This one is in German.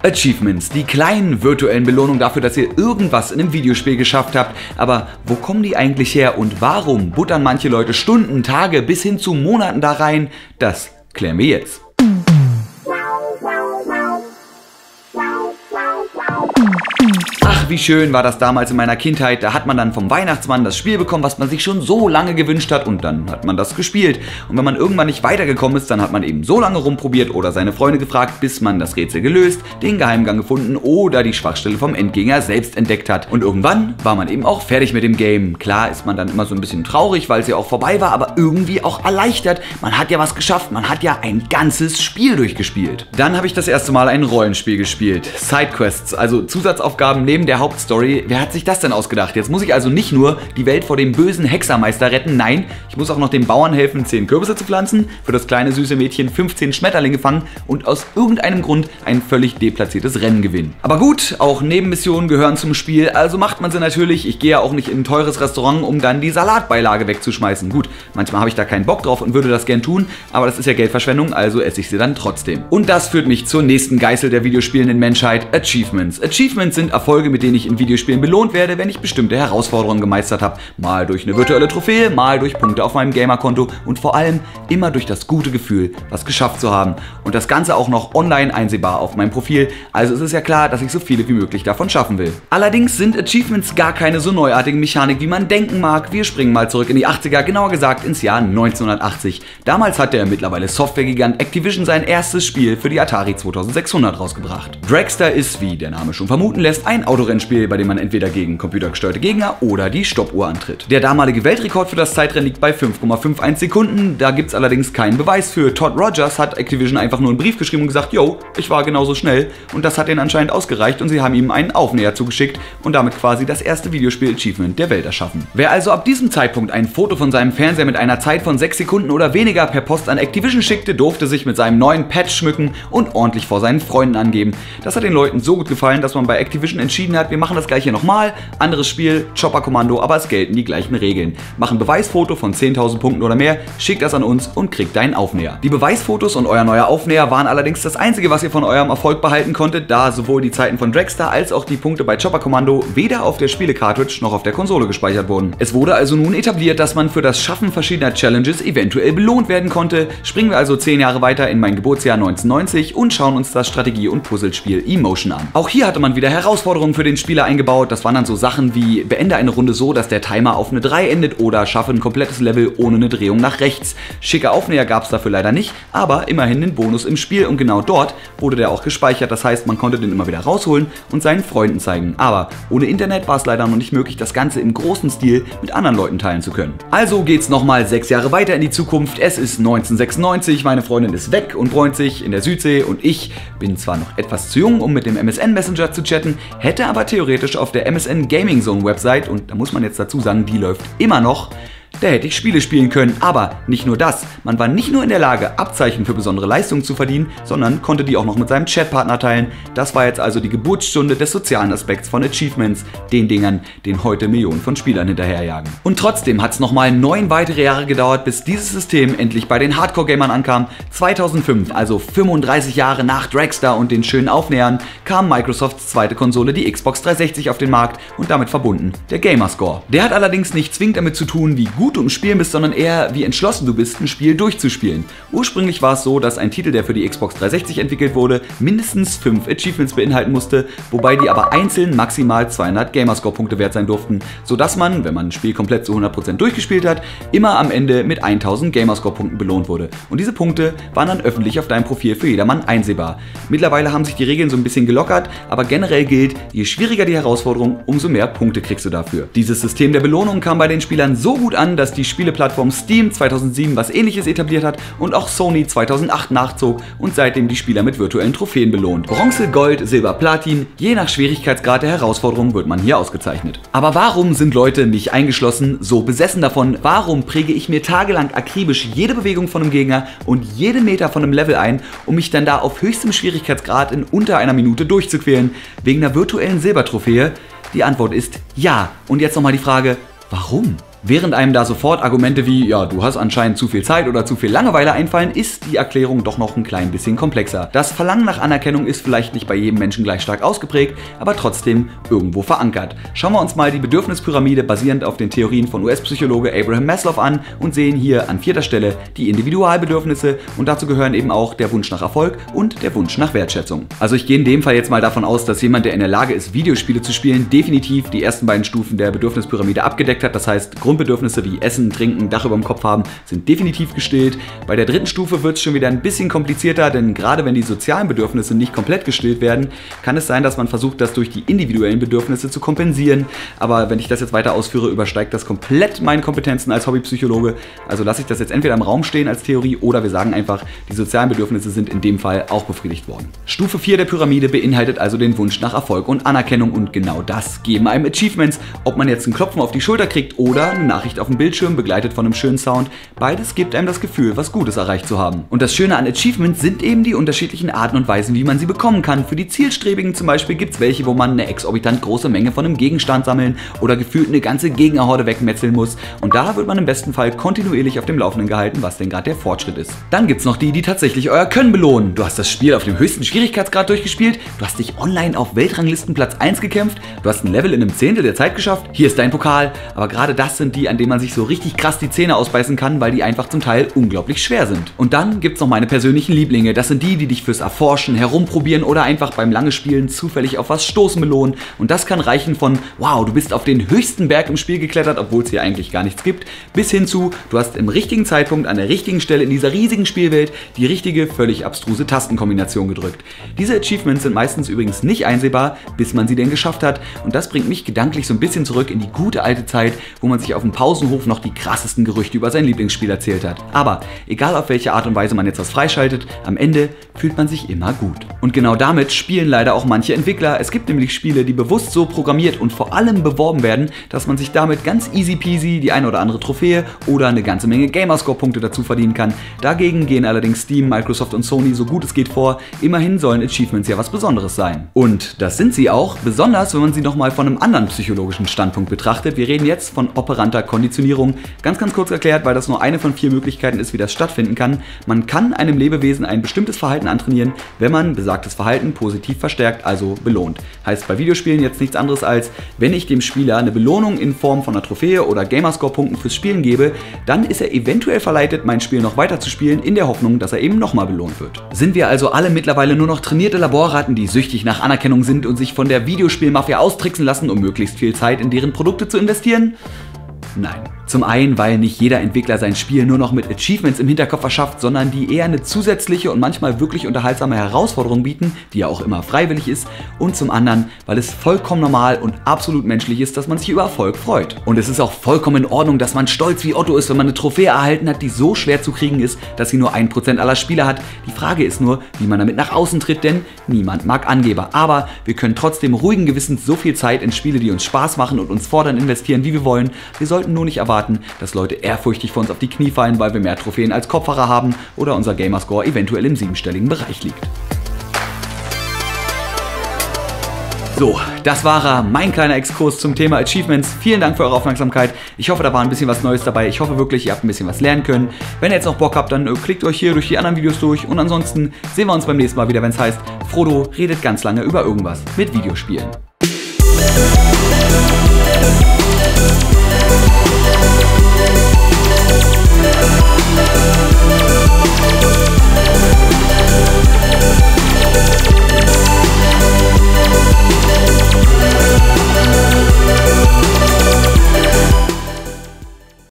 Achievements, die kleinen virtuellen Belohnungen dafür, dass ihr irgendwas in einem Videospiel geschafft habt. Aber wo kommen die eigentlich her und warum buttern manche Leute Stunden, Tage bis hin zu Monaten da rein? Das klären wir jetzt. Ach, wie schön war das damals in meiner Kindheit. Da hat man dann vom Weihnachtsmann das Spiel bekommen, was man sich schon so lange gewünscht hat, und dann hat man das gespielt. Und wenn man irgendwann nicht weitergekommen ist, dann hat man eben so lange rumprobiert oder seine Freunde gefragt, bis man das Rätsel gelöst, den Geheimgang gefunden oder die Schwachstelle vom Endgegner selbst entdeckt hat. Und irgendwann war man eben auch fertig mit dem Game. Klar ist man dann immer so ein bisschen traurig, weil es ja auch vorbei war, aber irgendwie auch erleichtert. Man hat ja was geschafft, man hat ja ein ganzes Spiel durchgespielt. Dann habe ich das erste Mal ein Rollenspiel gespielt. Sidequests, also Zusatzaufgaben neben der Hauptstory. Wer hat sich das denn ausgedacht? Jetzt muss ich also nicht nur die Welt vor dem bösen Hexermeister retten, nein, ich muss auch noch dem Bauern helfen, 10 Kürbisse zu pflanzen, für das kleine süße Mädchen 15 Schmetterlinge fangen und aus irgendeinem Grund ein völlig deplatziertes Rennen gewinnen. Aber gut, auch Nebenmissionen gehören zum Spiel, also macht man sie natürlich. Ich gehe ja auch nicht in ein teures Restaurant, um dann die Salatbeilage wegzuschmeißen. Gut, manchmal habe ich da keinen Bock drauf und würde das gern tun, aber das ist ja Geldverschwendung, also esse ich sie dann trotzdem. Und das führt mich zur nächsten Geißel der videospielenden Menschheit, Achievements. Achievements sind Erfolge, mit denen ich in Videospielen belohnt werde, wenn ich bestimmte Herausforderungen gemeistert habe. Mal durch eine virtuelle Trophäe, mal durch Punkte auf meinem Gamerkonto und vor allem immer durch das gute Gefühl, was geschafft zu haben. Und das Ganze auch noch online einsehbar auf meinem Profil, also ist es ja klar, dass ich so viele wie möglich davon schaffen will. Allerdings sind Achievements gar keine so neuartige Mechanik, wie man denken mag. Wir springen mal zurück in die 80er, genauer gesagt ins Jahr 1980. Damals hat der mittlerweile Softwaregigant Activision sein erstes Spiel für die Atari 2600 rausgebracht. Dragster ist, wie der Name schon vermuten lässt, ein Autorennspiel, bei dem man entweder gegen computergesteuerte Gegner oder die Stoppuhr antritt. Der damalige Weltrekord für das Zeitrennen liegt bei 5,51 Sekunden, da gibt es allerdings keinen Beweis für. Todd Rogers hat Activision einfach nur einen Brief geschrieben und gesagt, yo, ich war genauso schnell, und das hat ihnen anscheinend ausgereicht und sie haben ihm einen Aufnäher zugeschickt und damit quasi das erste Videospiel-Achievement der Welt erschaffen. Wer also ab diesem Zeitpunkt ein Foto von seinem Fernseher mit einer Zeit von 6 Sekunden oder weniger per Post an Activision schickte, durfte sich mit seinem neuen Patch schmücken und ordentlich vor seinen Freunden angeben. Das hat den Leuten so gut gefallen, dass man bei Activision entschieden hat, wir machen das gleiche nochmal, anderes Spiel, Chopper-Kommando, aber es gelten die gleichen Regeln. Mach ein Beweisfoto von 10.000 Punkten oder mehr, schick das an uns und krieg deinen Aufnäher. Die Beweisfotos und euer neuer Aufnäher waren allerdings das einzige, was ihr von eurem Erfolg behalten konntet, da sowohl die Zeiten von Dragster als auch die Punkte bei Chopper-Kommando weder auf der Spiele-Cartridge noch auf der Konsole gespeichert wurden. Es wurde also nun etabliert, dass man für das Schaffen verschiedener Challenges eventuell belohnt werden konnte. Springen wir also 10 Jahre weiter in mein Geburtsjahr 1990 und schauen uns das Strategie- und Puzzlespiel Emotion an. Auch hier hatte man wieder Herausforderungen für den Spieler eingebaut. Das waren dann so Sachen wie: beende eine Runde so, dass der Timer auf eine 3 endet, oder schaffe ein komplettes Level ohne eine Drehung nach rechts. Schicke Aufnäher gab es dafür leider nicht, aber immerhin den Bonus im Spiel, und genau dort wurde der auch gespeichert. Das heißt, man konnte den immer wieder rausholen und seinen Freunden zeigen. Aber ohne Internet war es leider noch nicht möglich, das Ganze im großen Stil mit anderen Leuten teilen zu können. Also geht's nochmal 6 Jahre weiter in die Zukunft. Es ist 1996, meine Freundin ist weg und bräunt sich in der Südsee, und ich bin zwar noch etwas zu jung, um mit dem MSN Messenger zu chatten, hätte aber theoretisch auf der MSN Gaming Zone Website, und da muss man jetzt dazu sagen, die läuft immer noch, da hätte ich Spiele spielen können. Aber nicht nur das, man war nicht nur in der Lage, Abzeichen für besondere Leistungen zu verdienen, sondern konnte die auch noch mit seinem Chatpartner teilen. Das war jetzt also die Geburtsstunde des sozialen Aspekts von Achievements, den Dingern, den heute Millionen von Spielern hinterherjagen. Und trotzdem hat es nochmal 9 weitere Jahre gedauert, bis dieses System endlich bei den Hardcore-Gamern ankam. 2005, also 35 Jahre nach Dragster und den schönen Aufnähern, kam Microsofts zweite Konsole, die Xbox 360, auf den Markt und damit verbunden der Gamerscore. Der hat allerdings nicht zwingend damit zu tun, wie gut du im Spielen bist, sondern eher, wie entschlossen du bist, ein Spiel durchzuspielen. Ursprünglich war es so, dass ein Titel, der für die Xbox 360 entwickelt wurde, mindestens 5 Achievements beinhalten musste, wobei die aber einzeln maximal 200 Gamerscore-Punkte wert sein durften, sodass man, wenn man ein Spiel komplett zu 100% durchgespielt hat, immer am Ende mit 1000 Gamerscore-Punkten belohnt wurde. Und diese Punkte waren dann öffentlich auf deinem Profil für jedermann einsehbar. Mittlerweile haben sich die Regeln so ein bisschen gelockert, aber generell gilt, je schwieriger die Herausforderung, umso mehr Punkte kriegst du dafür. Dieses System der Belohnung kam bei den Spielern so gut an, dass die Spieleplattform Steam 2007 was Ähnliches etabliert hat und auch Sony 2008 nachzog und seitdem die Spieler mit virtuellen Trophäen belohnt. Bronze, Gold, Silber, Platin, je nach Schwierigkeitsgrad der Herausforderung wird man hier ausgezeichnet. Aber warum sind Leute, mich eingeschlossen, so besessen davon? Warum präge ich mir tagelang akribisch jede Bewegung von einem Gegner und jeden Meter von einem Level ein, um mich dann da auf höchstem Schwierigkeitsgrad in unter einer Minute durchzuquälen, wegen einer virtuellen Silbertrophäe? Die Antwort ist ja. Und jetzt nochmal die Frage, warum? Während einem da sofort Argumente wie, ja, du hast anscheinend zu viel Zeit oder zu viel Langeweile einfallen, ist die Erklärung doch noch ein klein bisschen komplexer. Das Verlangen nach Anerkennung ist vielleicht nicht bei jedem Menschen gleich stark ausgeprägt, aber trotzdem irgendwo verankert. Schauen wir uns mal die Bedürfnispyramide basierend auf den Theorien von US-Psychologe Abraham Maslow an und sehen hier an 4. Stelle die Individualbedürfnisse und dazu gehören eben auch der Wunsch nach Erfolg und der Wunsch nach Wertschätzung. Also ich gehe in dem Fall jetzt mal davon aus, dass jemand, der in der Lage ist, Videospiele zu spielen, definitiv die ersten beiden Stufen der Bedürfnispyramide abgedeckt hat. Das heißt, Grundbedürfnisse wie Essen, Trinken, Dach über dem Kopf haben, sind definitiv gestillt. Bei der 3. Stufe wird es schon wieder ein bisschen komplizierter, denn gerade wenn die sozialen Bedürfnisse nicht komplett gestillt werden, kann es sein, dass man versucht, das durch die individuellen Bedürfnisse zu kompensieren. Aber wenn ich das jetzt weiter ausführe, übersteigt das komplett meine Kompetenzen als Hobbypsychologe. Also lasse ich das jetzt entweder im Raum stehen als Theorie oder wir sagen einfach, die sozialen Bedürfnisse sind in dem Fall auch befriedigt worden. Stufe 4 der Pyramide beinhaltet also den Wunsch nach Erfolg und Anerkennung und genau das geben einem Achievements. Ob man jetzt einen Klopfen auf die Schulter kriegt oder eine Nachricht auf dem Bildschirm begleitet von einem schönen Sound, beides gibt einem das Gefühl, was Gutes erreicht zu haben. Und das Schöne an Achievements sind eben die unterschiedlichen Arten und Weisen, wie man sie bekommen kann. Für die Zielstrebigen zum Beispiel gibt es welche, wo man eine exorbitant große Menge von einem Gegenstand sammeln oder gefühlt eine ganze Gegnerhorde wegmetzeln muss. Und da wird man im besten Fall kontinuierlich auf dem Laufenden gehalten, was denn gerade der Fortschritt ist. Dann gibt es noch die tatsächlich euer Können belohnen. Du hast das Spiel auf dem höchsten Schwierigkeitsgrad durchgespielt, du hast dich online auf Weltranglisten Platz 1 gekämpft, du hast ein Level in einem Zehntel der Zeit geschafft, hier ist dein Pokal. Aber gerade das sind die, an denen man sich so richtig krass die Zähne ausbeißen kann, weil die einfach zum Teil unglaublich schwer sind. Und dann gibt es noch meine persönlichen Lieblinge. Das sind die, die dich fürs Erforschen, Herumprobieren oder einfach beim lange Spielen zufällig auf was Stoßen belohnen. Und das kann reichen von, wow, du bist auf den höchsten Berg im Spiel geklettert, obwohl es hier eigentlich gar nichts gibt, bis hin zu, du hast im richtigen Zeitpunkt an der richtigen Stelle in dieser riesigen Spielwelt die richtige, völlig abstruse Tastenkombination gedrückt. Diese Achievements sind meistens übrigens nicht einsehbar, bis man sie denn geschafft hat. Und das bringt mich gedanklich so ein bisschen zurück in die gute alte Zeit, wo man sich auf dem Pausenhof noch die krassesten Gerüchte über sein Lieblingsspiel erzählt hat. Aber egal auf welche Art und Weise man jetzt was freischaltet, am Ende fühlt man sich immer gut. Und genau damit spielen leider auch manche Entwickler. Es gibt nämlich Spiele, die bewusst so programmiert und vor allem beworben werden, dass man sich damit ganz easy peasy die eine oder andere Trophäe oder eine ganze Menge Gamerscore-Punkte dazu verdienen kann. Dagegen gehen allerdings Steam, Microsoft und Sony so gut es geht vor. Immerhin sollen Achievements ja was Besonderes sein. Und das sind sie auch, besonders wenn man sie nochmal von einem anderen psychologischen Standpunkt betrachtet. Wir reden jetzt von operanter Konditionierung. Ganz kurz erklärt, weil das nur eine von 4 Möglichkeiten ist, wie das stattfinden kann. Man kann einem Lebewesen ein bestimmtes Verhalten antrainieren, wenn man besagtes Verhalten positiv verstärkt, also belohnt. Heißt bei Videospielen jetzt nichts anderes als, wenn ich dem Spieler eine Belohnung in Form von einer Trophäe oder Gamerscore-Punkten fürs Spielen gebe, dann ist er eventuell verleitet, mein Spiel noch weiter zu spielen, in der Hoffnung, dass er eben nochmal belohnt wird. Sind wir also alle mittlerweile nur noch trainierte Laborratten, die süchtig nach Anerkennung sind und sich von der Videospielmafia austricksen lassen, um möglichst viel Zeit in deren Produkte zu investieren? Nein. Zum einen, weil nicht jeder Entwickler sein Spiel nur noch mit Achievements im Hinterkopf erschafft, sondern die eher eine zusätzliche und manchmal wirklich unterhaltsame Herausforderung bieten, die ja auch immer freiwillig ist. Und zum anderen, weil es vollkommen normal und absolut menschlich ist, dass man sich über Erfolg freut. Und es ist auch vollkommen in Ordnung, dass man stolz wie Otto ist, wenn man eine Trophäe erhalten hat, die so schwer zu kriegen ist, dass sie nur 1% aller Spieler hat. Die Frage ist nur, wie man damit nach außen tritt, denn niemand mag Angeber. Aber wir können trotzdem ruhigen Gewissens so viel Zeit in Spiele, die uns Spaß machen und uns fordern, investieren, wie wir wollen. Wir sollten nur nicht erwarten, dass Leute ehrfurchtig vor uns auf die Knie fallen, weil wir mehr Trophäen als Kopfhörer haben oder unser Gamerscore eventuell im 7-stelligen Bereich liegt. So, das war mein kleiner Exkurs zum Thema Achievements. Vielen Dank für eure Aufmerksamkeit. Ich hoffe, da war ein bisschen was Neues dabei. Ich hoffe wirklich, ihr habt ein bisschen was lernen können. Wenn ihr jetzt noch Bock habt, dann klickt euch hier durch die anderen Videos durch. Und ansonsten sehen wir uns beim nächsten Mal wieder, wenn es heißt, Frodo redet ganz lange über irgendwas mit Videospielen.